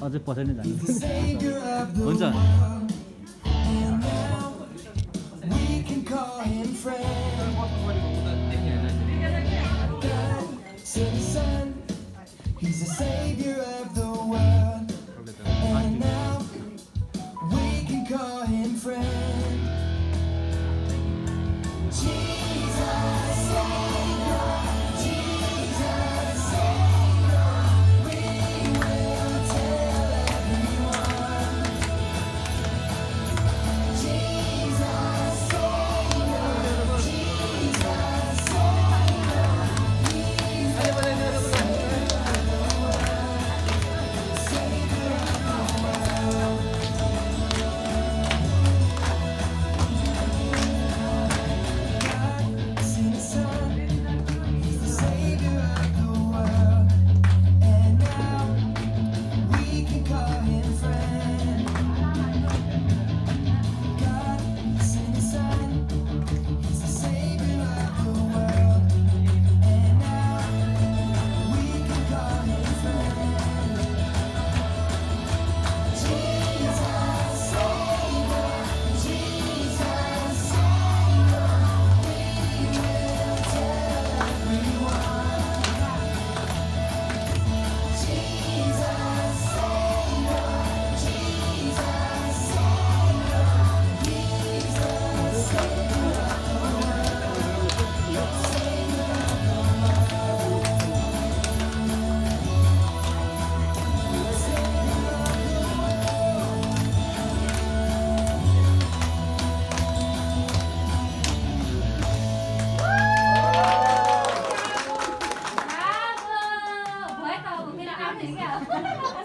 어제 버전이 아니고. 먼저. He's the savior of the world, and now we can call him friend. Jesus Savior, Jesus Savior, we will tell everyone. Jesus Savior, Jesus Savior, He's the